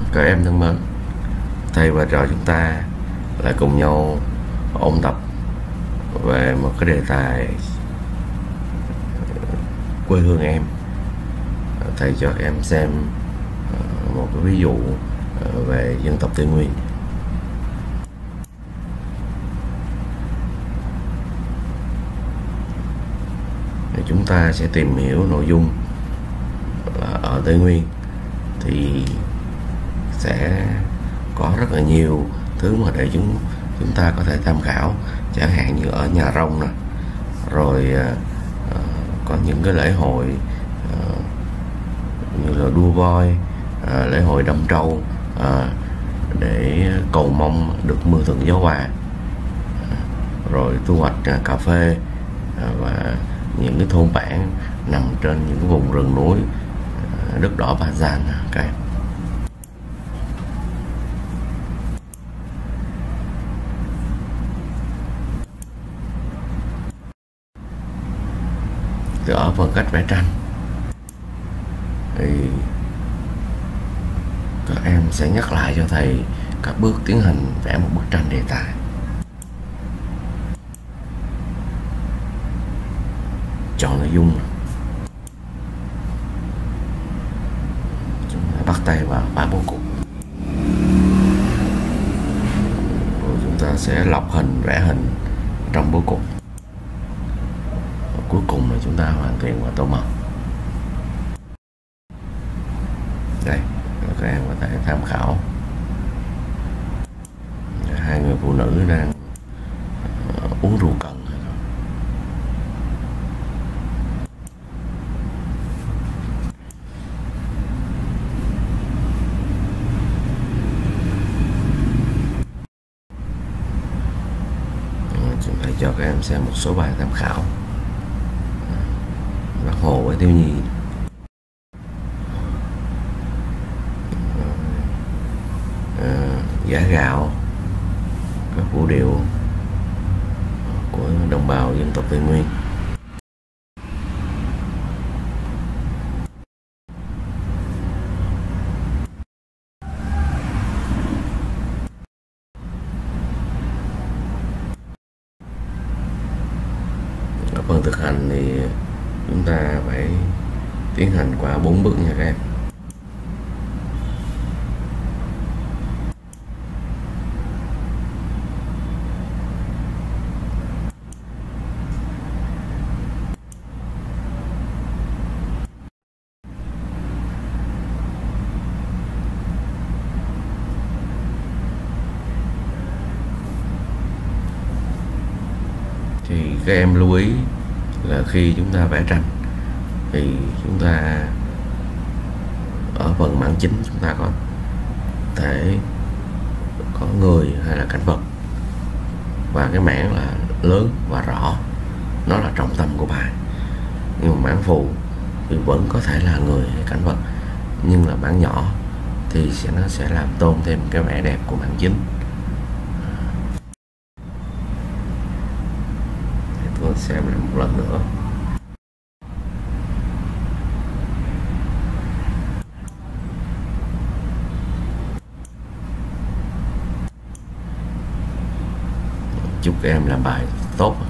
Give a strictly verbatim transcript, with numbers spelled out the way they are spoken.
Các em thân mến, thầy và trò chúng ta lại cùng nhau ôn tập về một cái đề tài quê hương em. Thầy cho các em xem một cái ví dụ về dân tộc Tây Nguyên. Thì chúng ta sẽ tìm hiểu nội dung là ở Tây Nguyên thì sẽ có rất là nhiều thứ mà để chúng chúng ta có thể tham khảo, chẳng hạn như ở Nhà Rông nè, rồi uh, có những cái lễ hội uh, như là đua voi, uh, lễ hội đâm trâu, uh, để cầu mong được mưa thuận gió hòa, uh, rồi thu hoạch uh, cà phê, uh, và những cái thôn bản nằm trên những cái vùng rừng núi uh, đất đỏ Ba Gian các em. Từ ở phần cách vẽ tranh thì các em sẽ nhắc lại cho thầy các bước tiến hành vẽ một bức tranh đề tài. Chọn nội dung, chúng ta bắt tay vào vẽ bố cục, rồi chúng ta sẽ lọc hình, vẽ hình trong bố cục. Cuối cùng là chúng ta hoàn thiện và tô màu. Đây, các em có thể tham khảo. Hai người phụ nữ đang uh, uống rượu cần. Chúng ta cho các em xem một số bài tham khảo. Bác Hồ với Thiếu Nhi, à, Giá Gạo, các vũ điệu của đồng bào dân tộc Tây Nguyên. Ở phần thực hành thì chúng ta phải tiến hành qua bốn bước nha các em. Thì các em lưu ý là khi chúng ta vẽ tranh thì chúng ta ở phần mảng chính chúng ta có thể có người hay là cảnh vật, và cái mảng là lớn và rõ, nó là trọng tâm của bài. Nhưng mà mảng phụ thì vẫn có thể là người hay cảnh vật, nhưng là mảng nhỏ thì sẽ nó sẽ làm tôn thêm cái vẻ đẹp của mảng chính. Tôi xem lại một lần nữa. Chúc các em làm bài tốt.